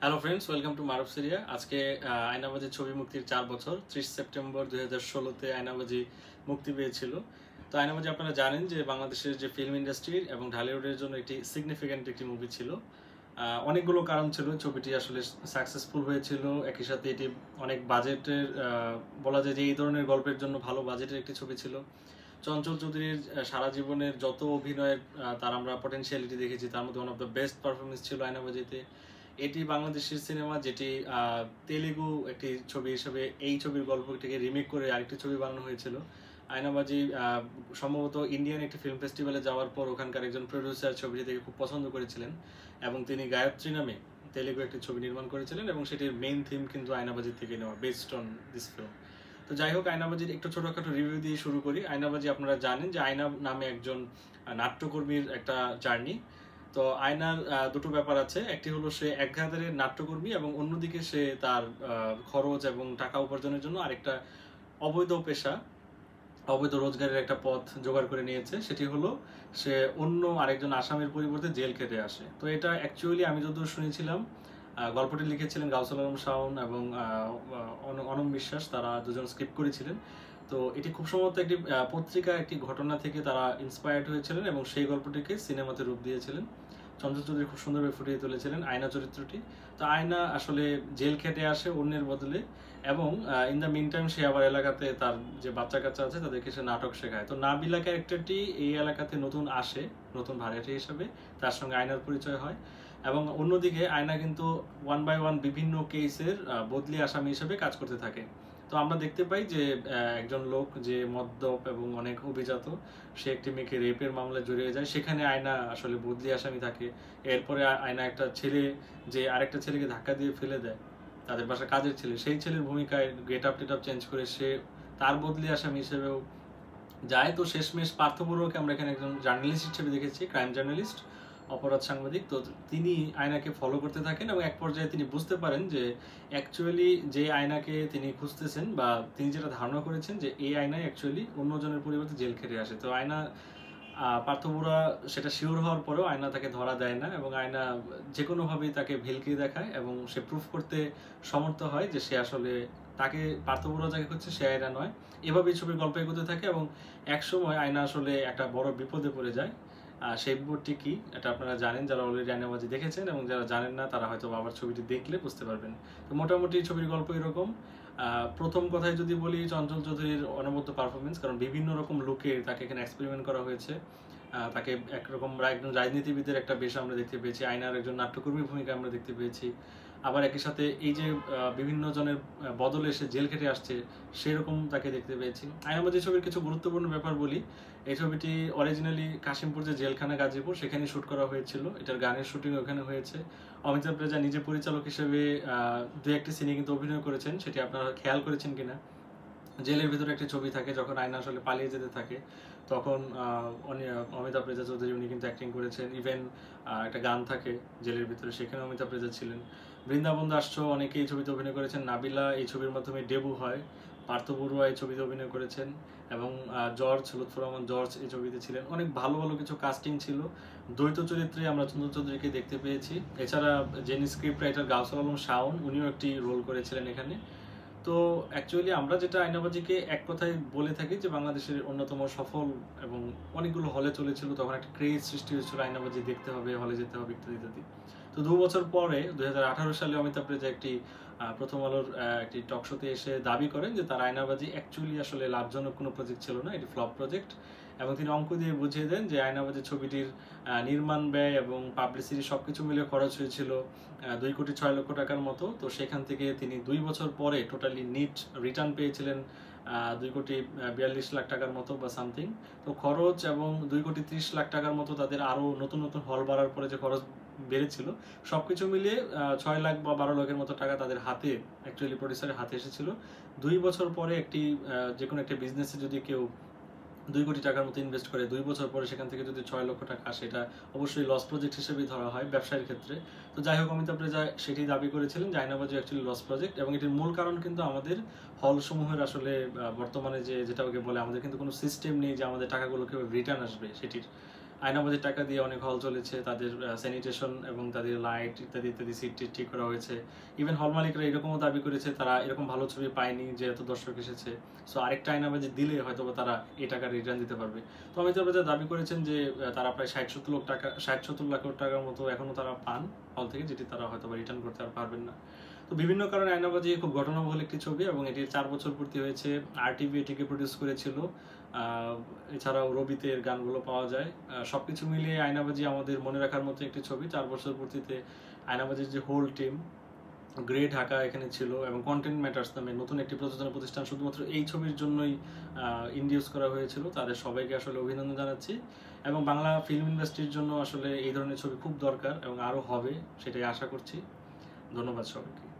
Hello friends, welcome to Maruf সিরিয়া। আজকে আয়নাবাজি ছবি মুক্তির 4 বছর। 30 সেপ্টেম্বর 2016-তে আয়নাবাজি মুক্তি পেয়েছিল। তো আয়নাবাজি আপনারা জানেন যে বাংলাদেশের যে ফিল্ম ইন্ডাস্ট্রি এবং ঢালিউডের জন্য একটি সিগনিফিক্যান্ট একটি মুভি ছিল। অনেকগুলো কারণ ছিল ছবিটি আসলে সাকসেসফুল হয়েছিল। একই সাথে এটি অনেক বাজেটের, বলা যায় যে এই ধরনের গল্পের জন্য ভালো বাজেটের একটি ছবি ছিল। চঞ্চল চৌধুরীর সারা জীবনের যত অভিনয়ের তার আমরা পটেনশিয়ালিটি দেখেছি, তার মধ্যে one of the best performance ছিল আয়নাবাজিতে। এটি বাংলাদেশের সিনেমা, যেটি তেলেগু একটি ছবি হিসেবে এই ছবির গল্পটিকে রিমেক করে আরেকটি ছবি বানানো হয়েছিল। আয়নাবাজি সম্ভবত ইন্ডিয়ান একটি ফিল্ম ফেস্টিভ্যালে যাওয়ার পর ওখানকার একজন প্রডিউসার ছবিটি দেখে খুব পছন্দ করেছিলেন এবং তিনি গায়ত্রী নামে তেলেগু একটি ছবি নির্মাণ করেছিলেন এবং সেটির মেইন থিম কিন্তু আয়নাবাজি থেকে নেওয়া, বেসড অন দিস ফিল্ম। তো যাই হোক, আয়নাবাজির একটু ছোটখাটো রিভিউ দিয়ে শুরু করি। আয়নাবাজি আপনারা জানেন যে আয়না নামে একজন নাট্যকর্মীর একটা জার্নি। তো আয়নার দুটো ব্যাপার আছে, একটি হলো সে একঘাতের নাট্যকর্মী এবং অন্যদিকে সে তার খরচ এবং টাকা উপার্জনের জন্য আরেকটা অবৈধ পেশা, অবৈধ রোজগারের একটা পথ জোগাড় করে নিয়েছে। সেটি হলো সে অন্য আরেকজন আসামির পরিবর্তে জেল খেটে আসে। তো এটা অ্যাকচুয়ালি আমি যতদূর শুনেছিলাম, গল্পটি লিখেছিলেন গাউসুল আলম শাওন এবং অনম বিশ্বাস, তারা দুজন স্ক্রিপ্ট করেছিলেন। তো এটি খুব সম্ভবত একটি পত্রিকা, একটি ঘটনা থেকে তারা ইন্সপায়ার্ড হয়েছিলেন এবং সেই গল্পটিকে সিনেমাতে রূপ দিয়েছিলেন। চঞ্চল চৌধুরী খুব সুন্দরভাবে ফুটিয়ে তুলেছিলেন আয়না চরিত্রটি। তো আয়না আসলে জেল খেটে আসে অন্যের বদলে, এবং ইন দ্য মিন টাইম সে আবার এলাকাতে তার যে বাচ্চা কাচ্চা আছে তাদেরকে সে নাটক শেখায়। তো নাবিলা ক্যারেক্টারটি এই এলাকাতে নতুন আসে, নতুন ভাড়াটে হিসেবে, তার সঙ্গে আয়নার পরিচয় হয়। এবং অন্যদিকে আয়না কিন্তু ওয়ান বাই ওয়ান বিভিন্ন কেসের বদলি আসামি হিসেবে কাজ করতে থাকে। তো আমরা দেখতে পাই যে একজন লোক যে মদ্যপ এবং অনেক অভিজাত, সে একটি মেয়েকে রেপের মামলায় জড়িয়ে যায়, সেখানে আয়না আসলে বদলি আসামি থাকে। এরপরে আয়না একটা ছেলে যে আরেকটা ছেলেকে ধাক্কা দিয়ে ফেলে দেয়, তাদের বাসা কাজের ছেলে, সেই ছেলের ভূমিকায় গেট আপ টেট আপ চেঞ্জ করে সে তার বদলি আসামি হিসেবেও যায়। তো শেষমেশ পার্থ বড়ুয়াকে আমরা এখানে একজন জার্নালিস্ট হিসেবে দেখেছি, ক্রাইম জার্নালিস্ট, অপরাধ সাংবাদিক। তো তিনি আয়নাকে ফলো করতে থাকেন এবং এক পর্যায়ে তিনি বুঝতে পারেন যে অ্যাকচুয়ালি যে আয়নাকে তিনি খুঁজতেছেন, বা তিনি যেটা ধারণা করেছেন যে এই আয়নায় অ্যাকচুয়ালি অন্যজনের পরিবর্তে জেল খেটে আসে। তো আয়না পার্থ বড়ুয়া সেটা শিওর হওয়ার পরেও আয়না তাকে ধরা দেয় না এবং আয়না যে কোনোভাবেই তাকে ভেলকিয়ে দেখায় এবং সে প্রুফ করতে সমর্থ হয় যে সে আসলে তাকে, পার্থ বড়ুয়া যাকে করছে সে আয়না নয়। এভাবেই ছবির গল্প এগোতে থাকে এবং একসময় আয়না আসলে একটা বড় বিপদে পড়ে যায়। সেই বিপদটি কি এটা আপনারা জানেন, যারা অলরেডি আয়নাবাজি দেখেছেন, এবং যারা জানেন না তারা হয়তো আবার ছবিটি দেখলে বুঝতে পারবেন। তো মোটামুটি ছবির গল্প এরকম। প্রথম কথায় যদি বলি, চঞ্চল চৌধুরীর অনবদ্য পারফরমেন্স, কারণ বিভিন্ন রকম লুকে তাকে এখানে এক্সপেরিমেন্ট করা হয়েছে। তাকে একরকম একজন রাজনীতিবিদের একটা বেশ আমরা দেখতে পেয়েছি, আয়নার একজন নাট্যকর্মীর ভূমিকা আমরা দেখতে পেয়েছি। আবার একই সাথে এই যে বিভিন্ন জনের বদলে সে জেল খেটে আসছে, সেরকম তাকে দেখতে পেয়েছি। আয়নাবাজি ছবির কিছু গুরুত্বপূর্ণ ব্যাপার বলি। এই ছবিটি অরিজিনালি কাশিমপুর যে জেলখানা গাজীপুর, সেখানে শুট করা হয়েছিল। এটার গানের শুটিং ওখানে হয়েছে। অমিতাভ রেজা নিজে পরিচালক হিসেবে দু একটি সিনে কিন্তু অভিনয় করেছেন, সেটি আপনারা খেয়াল করেছেন কিনা। জেলের ভিতরে একটি ছবি থাকে যখন আয়না আসলে পালিয়ে যেতে থাকে, তখন অমিতাভ রেজা চৌধুরী উনি কিন্তু অ্যাক্টিং করেছেন। ইভেন একটা গান থাকে জেলের ভিতরে, সেখানে অমিতাভ রেজা ছিলেন। বৃন্দাবন দাস অনেকে এই ছবিতে অভিনয় করেছেন। নাবিলা এই ছবির মাধ্যমে ডেবু হয়। পার্থ বড়ুয়া এই ছবিতে অভিনয় করেছেন এবং জর্জ, লুৎফর রহমান জর্জ এই ছবিতে ছিলেন। অনেক ভালো ভালো কিছু কাস্টিং ছিল। দ্বৈত চরিত্রে আমরা চন্দন চৌধুরীকে দেখতে পেয়েছি। এছাড়া যিনি স্ক্রিপ্ট রাইটার গাউসুল আলম শাওন, উনিও একটি রোল করেছিলেন এখানে। তো অ্যাকচুয়ালি আমরা যেটা আয়নাবাজিকে এক কথায় বলে থাকি যে বাংলাদেশের অন্যতম সফল, এবং অনেকগুলো হলে চলেছিল, তখন একটা ক্রেজ সৃষ্টি হয়েছিল আয়নাবাজি দেখতে হবে, হলে যেতে হবে ইত্যাদি ইত্যাদি। তো 2 বছর পরে 2018 সালে অমিতাভ রেজা একটি প্রথম আলোর একটি টক শোতে এসে দাবি করেন যে তার আয়নাবাজি অ্যাকচুয়ালি আসলে লাভজনক কোনো প্রজেক্ট ছিল না, এটি ফ্লপ প্রজেক্ট। এবং তিনি অঙ্ক দিয়ে বুঝিয়ে দেন যে আয়নাবাজি ছবিটির নির্মাণ ব্যয় এবং পাবলিসিটি সবকিছু মিলে খরচ হয়েছিল 2,06,00,000 টাকার মতো। তো সেখান থেকে তিনি 2 বছর পরে টোটালি নিট রিটার্ন পেয়েছিলেন 2,42,00,000 টাকার মতো বা সামথিং। তো খরচ এবং 2,30,00,000 টাকার মতো তাদের আরো নতুন নতুন হল বাড়ার পরে যে খরচ বেড়েছিল, সবকিছু মিলিয়ে 6 লাখ বা 12 লাখের মতো টাকা তাদের হাতে, অ্যাকচুয়ালি প্রডিউসারের হাতে এসেছিল। 2 বছর পরে একটি যে কোনো একটা বিজনেসে যদি কেউ 2 কোটি টাকার মতো ইনভেস্ট করে 2 বছর পরে সেখান থেকে যদি 6 লক্ষ টাকা আসে, এটা অবশ্যই লস প্রজেক্ট হিসেবেই ধরা হয় ব্যবসায়ের ক্ষেত্রে। তো যাই হোক, অমিতাভ রেজা সেটি দাবি করেছিলেন যে আয়নাবাজি অ্যাকচুয়ালি লস প্রজেক্ট, এবং এটির মূল কারণ কিন্তু আমাদের হল সমূহের আসলে বর্তমানে যেটা বলে আমাদের কিন্তু কোনো সিস্টেম নেই যে আমাদের টাকাগুলো কিভাবে রিটার্ন আসবে সেটির। আয়নাবাজির টাকা দিয়ে অনেক হল চলেছে, তাদের স্যানিটেশন এবং তাদের লাইট ইত্যাদি ইত্যাদি সিট ঠিক করা হয়েছে। ইভেন হল মালিকরা এরকমও দাবি করেছে তারা এরকম ভালো ছবি পায়নি যে এত দর্শক এসেছে, সো আরেকটা আয়নাবাজি দিলে হয়তো তারা এই টাকা রিটার্ন দিতে পারবে। তো অমিতাভ বচ্চন দাবি করেছেন যে তারা প্রায় 60-70 লাখ টাকার মতো এখনো তারা পান হল থেকে, যেটি তারা হয়তো রিটার্ন করতে আর পারবেন না। তো বিভিন্ন কারণে আয়নাবাজি খুব ঘটনাবহুল একটি ছবি এবং এটির 4 বছর পূর্তি হয়েছে। RTV এটিকে প্রডিউস করেছিল, এছাড়াও রবিতে এর গানগুলো পাওয়া যায়। সবকিছু মিলিয়ে আয়নাবাজি আমাদের মনে রাখার মতো একটি ছবি। 4 বছর পূর্তিতে আয়নাবাজির যে হোল টিম, গ্রে ঢাকা এখানে ছিল এবং কন্টেন্ট ম্যাটার্স নামে নতুন একটি প্রযোজনা প্রতিষ্ঠান শুধুমাত্র এই ছবির জন্যই ইন্ডিউস করা হয়েছিল। তাদের সবাইকে আসলে অভিনন্দন জানাচ্ছি এবং বাংলা ফিল্ম ইন্ডাস্ট্রির জন্য আসলে এই ধরনের ছবি খুব দরকার এবং আরও হবে, সেটাই আশা করছি। ধন্যবাদ সবাইকে।